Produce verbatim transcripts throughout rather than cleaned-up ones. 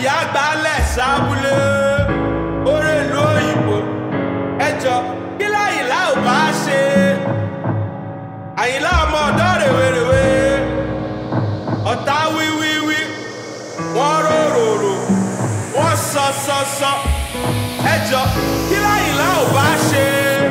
ìyá gbálẹ̀ sábúlé orí ìlú òyìnbó ẹjọ́ kí láyìnlá ò bá ṣe àyìnlá ọmọ ọ̀dọ́ rèwerèwe ọ̀tá wíwíwí wọ́n roròrò wọ́n sọsọsọ ẹjọ́ kí láyìnlá ò bá ṣe.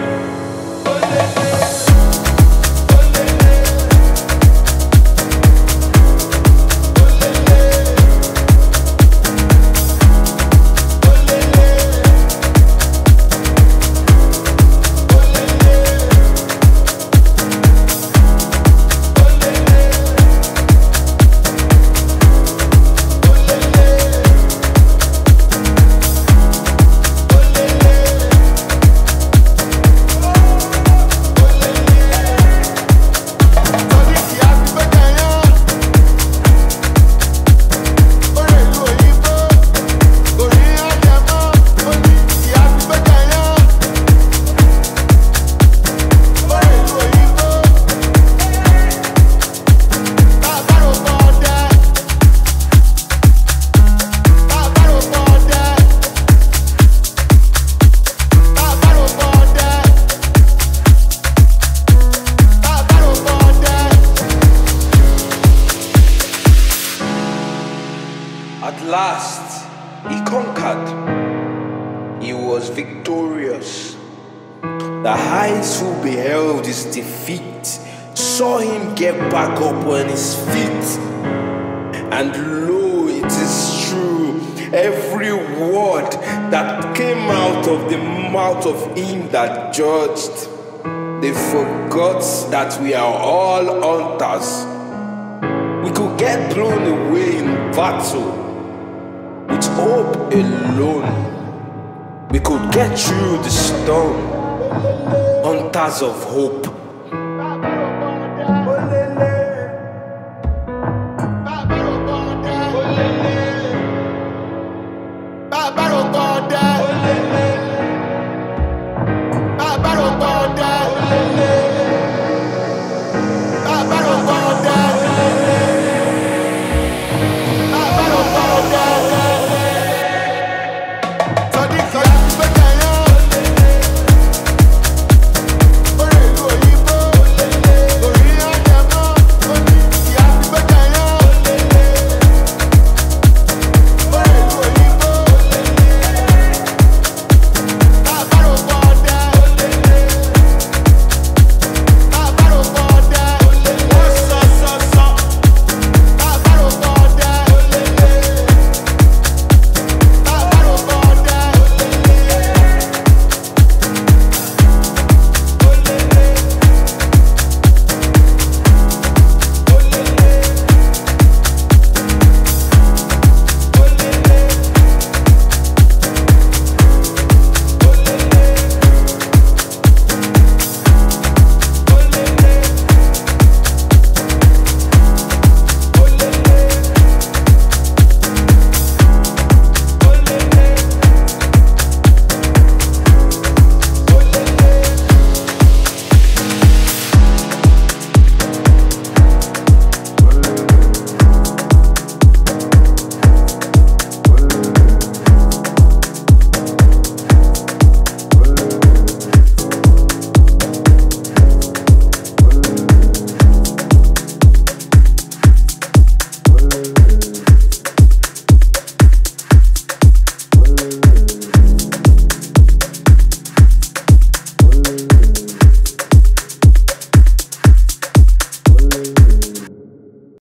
At last, he conquered. He was victorious. The eyes who beheld his defeat saw him get back up on his feet. And lo, it is true, every word that came out of the mouth of him that judged. They forgot that we are all hunters. We could get blown away in battle. With hope alone, we could get through the storm. Hunters of hope.